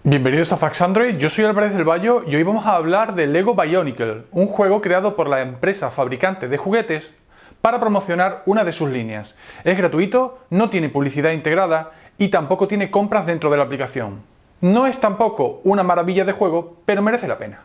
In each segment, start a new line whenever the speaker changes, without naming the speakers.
Bienvenidos a Fax Android, yo soy Álvarez del Valle y hoy vamos a hablar de Lego Bionicle, un juego creado por la empresa fabricante de juguetes para promocionar una de sus líneas. Es gratuito, no tiene publicidad integrada y tampoco tiene compras dentro de la aplicación. No es tampoco una maravilla de juego, pero merece la pena.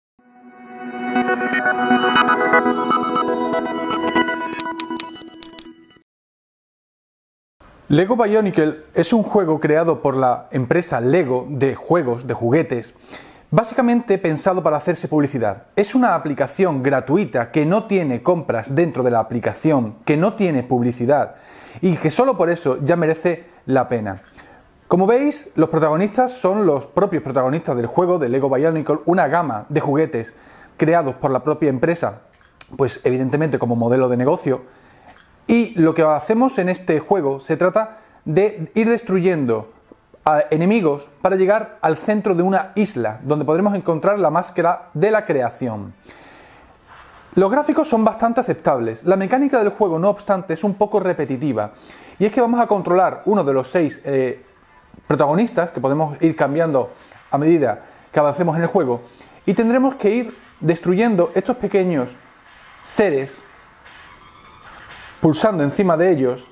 Lego Bionicle es un juego creado por la empresa Lego de juegos, de juguetes, básicamente pensado para hacerse publicidad. Es una aplicación gratuita que no tiene compras dentro de la aplicación, que no tiene publicidad y que solo por eso ya merece la pena. Como veis, los protagonistas son los propios protagonistas del juego de Lego Bionicle, una gama de juguetes creados por la propia empresa, pues evidentemente como modelo de negocio. Y lo que hacemos en este juego se trata de ir destruyendo a enemigos para llegar al centro de una isla, donde podremos encontrar la máscara de la creación. Los gráficos son bastante aceptables. La mecánica del juego, no obstante, es un poco repetitiva. Y es que vamos a controlar uno de los 6 protagonistas, que podemos ir cambiando a medida que avancemos en el juego, y tendremos que ir destruyendo estos pequeños seres, pulsando encima de ellos,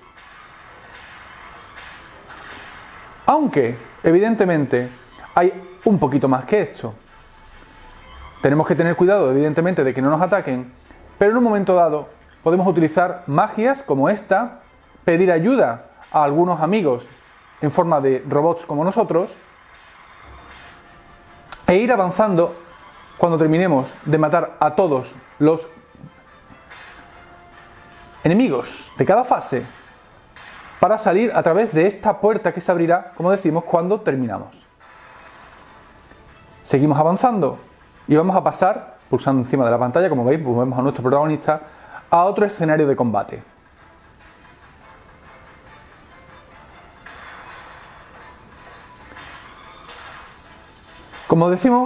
aunque evidentemente hay un poquito más que esto. Tenemos que tener cuidado evidentemente de que no nos ataquen, pero en un momento dado podemos utilizar magias como esta, pedir ayuda a algunos amigos en forma de robots como nosotros e ir avanzando cuando terminemos de matar a todos los enemigos de cada fase para salir a través de esta puerta que se abrirá, como decimos, cuando terminamos. Seguimos avanzando y vamos a pasar, pulsando encima de la pantalla, como veis, pues vemos a nuestro protagonista a otro escenario de combate. Como decimos,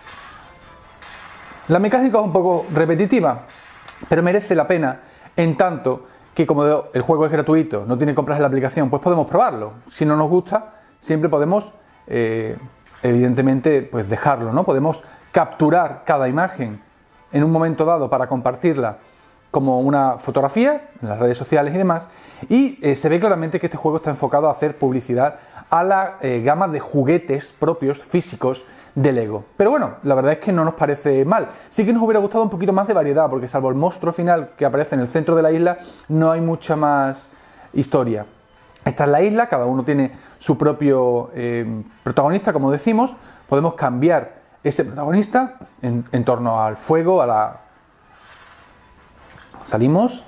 la mecánica es un poco repetitiva, pero merece la pena. En tanto que como el juego es gratuito, no tiene compras en la aplicación, pues podemos probarlo. Si no nos gusta, siempre podemos, evidentemente, pues dejarlo, ¿no? Podemos capturar cada imagen en un momento dado para compartirla como una fotografía en las redes sociales y demás. Y se ve claramente que este juego está enfocado a hacer publicidad a la gama de juguetes propios, físicos, de Lego. Pero bueno, la verdad es que no nos parece mal. Sí que nos hubiera gustado un poquito más de variedad, porque salvo el monstruo final que aparece en el centro de la isla, no hay mucha más historia. Esta es la isla, cada uno tiene su propio protagonista, como decimos. Podemos cambiar ese protagonista en torno al fuego, Salimos.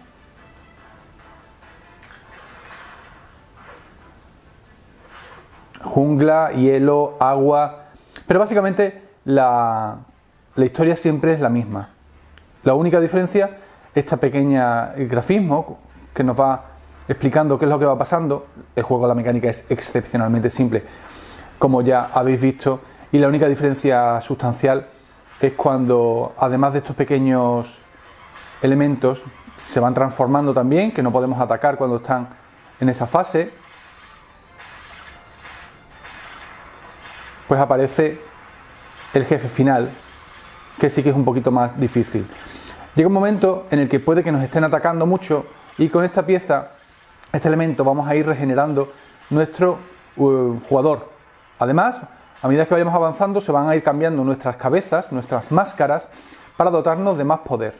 Jungla, hielo, agua. Pero básicamente la historia siempre es la misma. La única diferencia, esta pequeña grafismo que nos va explicando qué es lo que va pasando. El juego, la mecánica es excepcionalmente simple, como ya habéis visto. Y la única diferencia sustancial es cuando, además de estos pequeños elementos, se van transformando también, que no podemos atacar cuando están en esa fase. Pues aparece el jefe final, que sí que es un poquito más difícil. Llega un momento en el que puede que nos estén atacando mucho y con esta pieza, este elemento, vamos a ir regenerando nuestro jugador. Además, a medida que vayamos avanzando, se van a ir cambiando nuestras cabezas, nuestras máscaras, para dotarnos de más poder.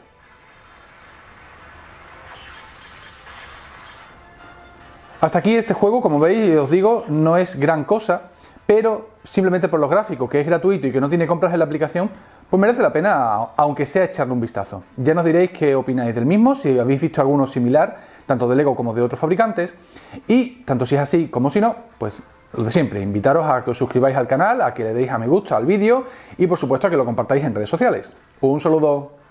Hasta aquí este juego, como veis, os digo, no es gran cosa, pero simplemente por los gráficos, que es gratuito y que no tiene compras en la aplicación, pues merece la pena, aunque sea echarle un vistazo. Ya nos diréis qué opináis del mismo, si habéis visto alguno similar, tanto de Lego como de otros fabricantes, y tanto si es así como si no, pues lo de siempre, invitaros a que os suscribáis al canal, a que le deis a me gusta al vídeo y por supuesto a que lo compartáis en redes sociales. Un saludo.